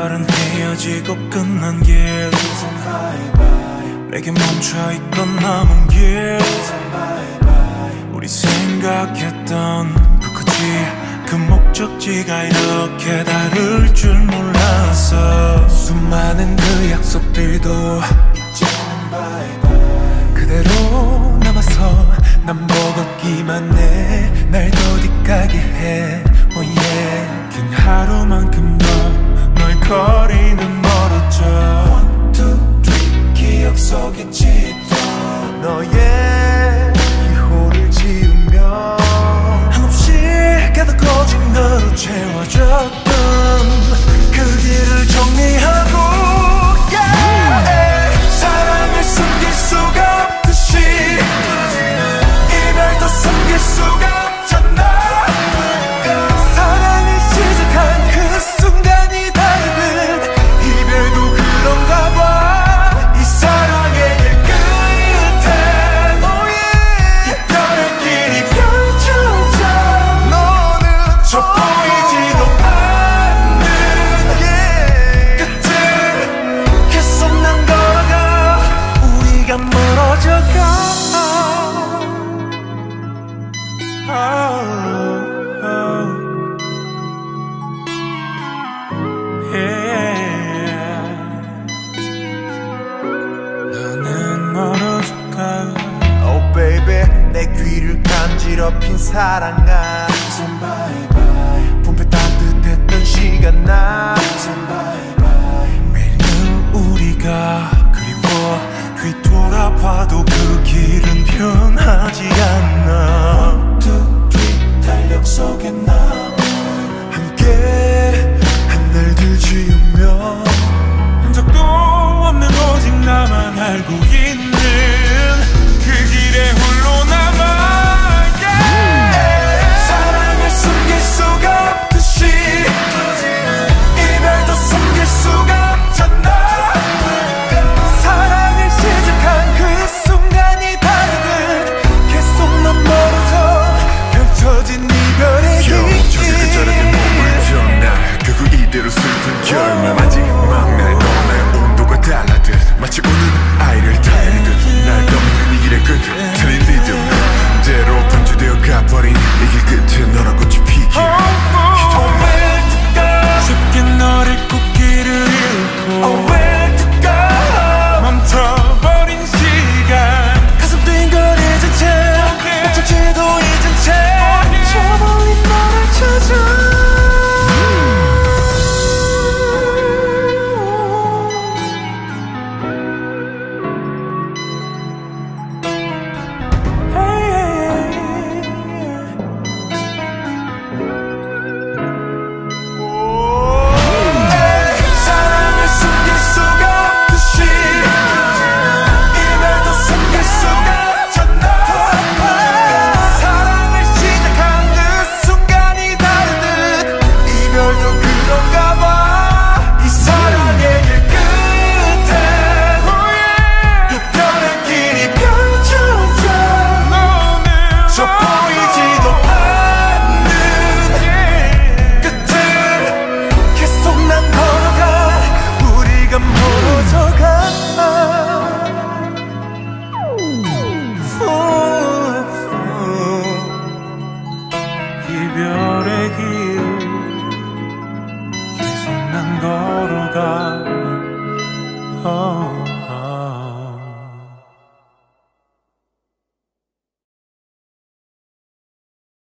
이별은 헤어지고 끝난 길, 내게 멈춰있던 남은 길. 우리 생각했던 그 목적지가 이렇게 다를 줄 몰랐어. 수많은 그 약속들도 이제는 바이바이. 그대로 남아서 난 버겁기만 해. 날 더디까게 해. Oh yeah. 긴 하루만큼 더 널 거리는 멀어져. One, two, three. 기억 속에 짙어 너의 기호를 지우며 한없이 가득거진 너로 채워졌던 그 길을 정리하고, yeah. 사랑을 숨길 수가 없듯이 이별도 숨길 수가 없잖아. 사랑을 시작한 그 순간이 다르듯 이별도 그런가 봐. 이 사랑의 길 끝엔 oh yeah. 이별의 길이 펼쳐져. 너는 저 보이지도 않는 yeah. 끝을 계속 난 걸어가. 우리가 멀어져가. 너는 멀어져가. Oh baby 내 귀를 간지럽힌 사랑아. 이젠 바이바이. 봄에 따뜻했던 시간아. 이젠 바이바이. 매일은 우리가 그리워. 뒤돌아봐도 그 길은 변하지 않아. One, two, three. 달력 속에 남은 함께 하늘들 지우며 흔적도 없는 오직 나만 알고 있는 그 길에 홀로 남아, yeah. 사랑을 숨길 수가 없듯이 이별도 숨길 수가 없잖아. 사랑을 시작한 그 순간이 다르듯 계속 넌 멀어져. 펼쳐진 이별의 길. 저기 끝자락에 머물던 날 결국 이대로 슬픈 결말. 마지막 날 너의 온도가 달라듯 마치 우는 아이를 타이르듯 날 떠미는 이 길의 끝 틀린 리듬대로 분주되어 가버린 이 길 끝에 너란 꽃이 피길 Where to go. 쉽게 너를 꽃길을 잃고 Where to go. 멈춰버린 시간. 가슴 뛴 걸 잊은 채 어쩔지도 잊은 채 저 멀리 너를 찾아. 사랑을 숨길 수가 없듯이 이별도 숨길 수가 없잖아. 사랑을 시작한 그 순간이 다르듯 이별도 그런가 봐. 이 사랑의 길 끝엔 oh yeah. 이별의 길이 펼쳐져. 너는 저 보이지도 않는 yeah. 끝을 계속 난 걸어가. 우리가 멀어져가. 이별의 길 계속 난 걸어가.